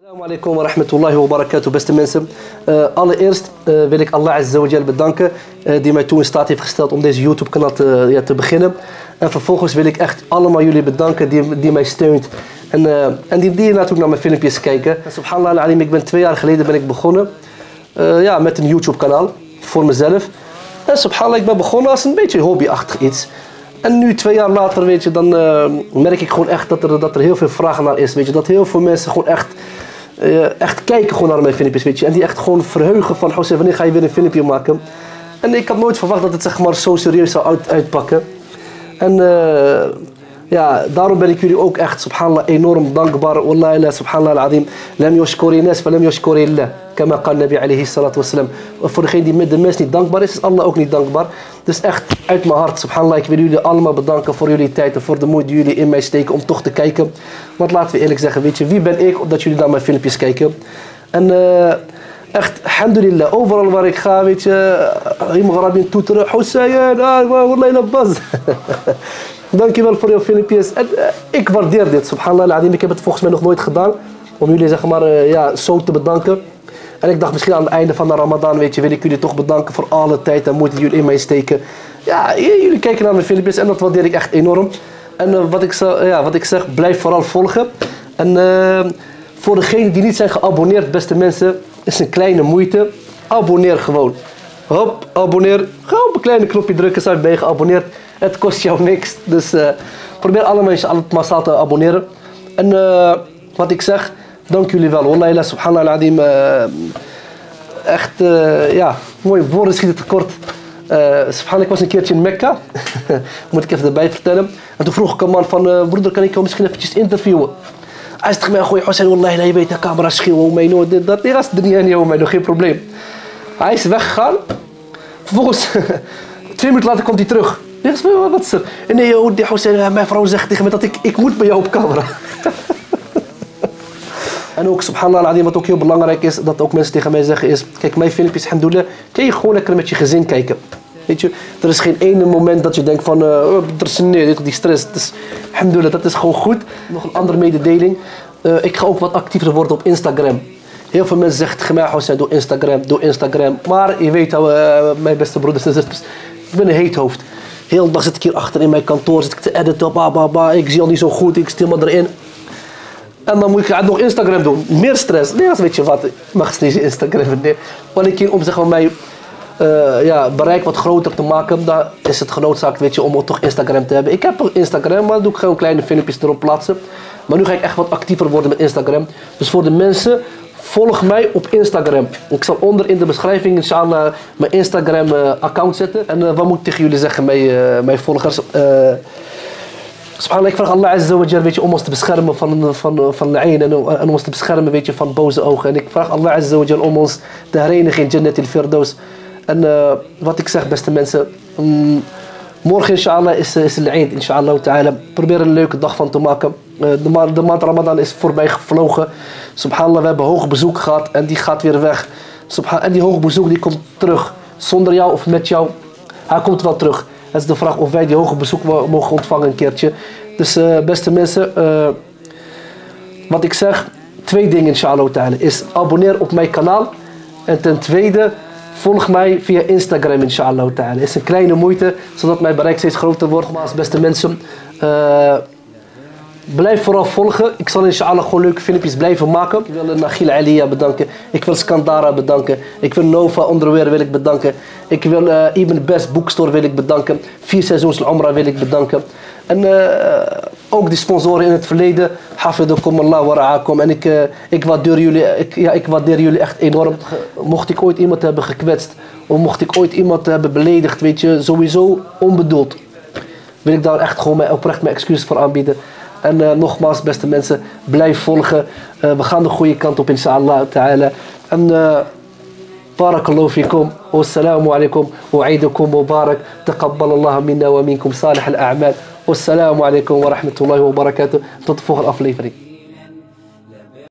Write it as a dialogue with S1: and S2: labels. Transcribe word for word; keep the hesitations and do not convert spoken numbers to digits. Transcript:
S1: Assalamu alaikum wa rahmatullahi wa barakatuh, beste mensen. Uh, allereerst uh, wil ik Allah Azza wa Jal bedanken uh, die mij toe in staat heeft gesteld om deze YouTube kanaal te, ja, te beginnen. En vervolgens wil ik echt allemaal jullie bedanken die, die mij steunt en, uh, en die, die natuurlijk naar mijn filmpjes kijken. En subhanallah al-alim, ik ben twee jaar geleden ben ik begonnen uh, ja, met een YouTube kanaal voor mezelf. En subhanallah, ik ben begonnen als een beetje hobbyachtig iets. En nu, twee jaar later, weet je, dan uh, merk ik gewoon echt dat er, dat er heel veel vragen naar is. Weet je, dat heel veel mensen gewoon echt, uh, echt kijken gewoon naar mijn filmpjes, weet je. En die echt gewoon verheugen van, Hossein, wanneer ga je weer een filmpje maken? En ik had nooit verwacht dat het zeg maar zo serieus zou uit, uitpakken. En uh, ja, daarom ben ik jullie ook echt, subhanallah, enorm dankbaar. Wallahi la, subhanallah al-azim. Lam yoshkuri nas, fa lam yoshkuri Allah. Kama qala Nabi alayhi salatu wassalam. Voor degene die met de mens niet dankbaar is, is Allah ook niet dankbaar. Dus echt uit mijn hart, subhanallah, ik wil jullie allemaal bedanken voor jullie tijd en voor de moeite die jullie in mij steken om toch te kijken. Want laten we eerlijk zeggen, weet je, wie ben ik dat jullie naar mijn filmpjes kijken? En uh, echt, alhamdulillah, overal waar ik ga, weet je, iemand gaat in toeteren, Hossein, wallahi labaz. Dankjewel voor jouw filmpjes. En uh, ik waardeer dit, subhanallah al-azim. Ik heb het volgens mij nog nooit gedaan om jullie zeg maar uh, ja, zo te bedanken. En ik dacht misschien aan het einde van de Ramadan, weet je, wil ik jullie toch bedanken voor alle tijd en moeite die jullie in mij steken. Ja, jullie kijken naar mijn filmpjes en dat waardeer ik echt enorm. En uh, wat, ik, ja, wat ik zeg, blijf vooral volgen. En uh, voor degenen die niet zijn geabonneerd, beste mensen, is een kleine moeite. Abonneer gewoon. Hop, abonneer. Gewoon op een kleine knopje drukken, zo ben je geabonneerd. Het kost jou niks. Dus uh, probeer alle mensen altijd massaal te abonneren. En uh, wat ik zeg, dank jullie wel. Wallahi la, subhanallah al-azim. Uh, echt, uh, ja, mooie woorden schieten tekort. Uh, subhanallah, ik was een keertje in Mekka. Moet ik even erbij vertellen. En toen vroeg ik een man van, uh, broeder, kan ik jou misschien eventjes interviewen? Hij zegt mij, gooi Hossein, wallahi la, je weet, de camera schreeuwen, mij nooit, dit, dat. Nee, dat is er niet aan jou, mij nog geen probleem. Hij is weggegaan. Vervolgens, twee minuten later komt hij terug. Ik zeg, wat is er? En nee, joh, die Hossein, mijn vrouw zegt tegen me dat ik, ik moet bij jou op camera. En ook, subhanallah al-azim, wat ook heel belangrijk is, dat ook mensen tegen mij zeggen is, kijk, mijn filmpjes, alhamdulillah, kun je gewoon lekker met je gezin kijken. Weet je, er is geen ene moment dat je denkt van, uh, er is nee, die stress. Dus, alhamdulillah, dat is gewoon goed. Nog een andere mededeling. Uh, ik ga ook wat actiever worden op Instagram. Heel veel mensen zeggen tegen mij, Hossein, doe Instagram, doe Instagram. Maar je weet al, uh, mijn beste broeders en zusters, ik ben een heethoofd. Heel de dag zit ik hier achter in mijn kantoor, zit ik te editen, ba, ba, ba. Ik zie al niet zo goed, ik stil me erin. En dan moet ik nog Instagram doen. Meer stress. Nee, weet je wat, ik mag niet Instagram. Nee. Wanneer ik om zeg maar, mijn uh, ja, bereik wat groter te maken, dan is het genoodzaakt, weet je, om toch Instagram te hebben. Ik heb Instagram, maar dan doe ik gewoon kleine filmpjes erop plaatsen. Maar nu ga ik echt wat actiever worden met Instagram. Dus voor de mensen, volg mij op Instagram. Ik zal onder in de beschrijving inshallah mijn Instagram uh, account zetten. En uh, wat moet ik tegen jullie zeggen, mijn, uh, mijn volgers? Uh, Subhanallah, ik vraag Allah Azza wa Jal, weet je, om ons te beschermen van, van, van la'in en, en om ons te beschermen, weet je, van boze ogen. En ik vraag Allah Azza wa Jal om ons te herenigen in Jannat al-Firdaus. En uh, wat ik zeg, beste mensen, um, morgen inshallah is, is al-Eid, inshallah ta'ala. Probeer er een leuke dag van te maken. Uh, de, ma de maand Ramadan is voorbij gevlogen. Subhanallah, we hebben hoog bezoek gehad en die gaat weer weg. Subhanallah, en die hoog bezoek die komt terug. Zonder jou of met jou, hij komt wel terug. Dat is de vraag of wij die hoge bezoek mogen ontvangen een keertje. Dus uh, beste mensen, uh, wat ik zeg, twee dingen inshallah ta'ala, is abonneer op mijn kanaal. En ten tweede, volg mij via Instagram inshallah ta'ala. Is een kleine moeite, zodat mijn bereik steeds groter wordt. Maar als beste mensen, uh, blijf vooral volgen. Ik zal inshallah gewoon leuke filmpjes blijven maken. Ik wil Nakhil Aliyah bedanken. Ik wil Skandara bedanken. Ik wil Nova Underwear wil ik bedanken. Ik wil uh, Ibn Best Bookstore wil ik bedanken. Vier seizoens Al-Umrah wil ik bedanken. En uh, ook die sponsoren in het verleden. Hafidukum Allah wa ra'akum. En ik, uh, ik, waardeer jullie, ik, ja, ik waardeer jullie echt enorm. Mocht ik ooit iemand hebben gekwetst. Of mocht ik ooit iemand hebben beledigd. Weet je, sowieso onbedoeld. Wil ik daar echt gewoon mijn, oprecht mijn excuses voor aanbieden. En uh, nogmaals, beste mensen, blijf volgen. Uh, we gaan de goede kant op, inshallah ta'ala. En uh, barakallahu fikum. Wassalamu alaikum. Wa'aidukum mubarak. Taqabbal Allah minna wa minkum salih al-a'mal. Wassalamu alaikum wa rahmatullahi wa barakatuh. Tot de volgende aflevering.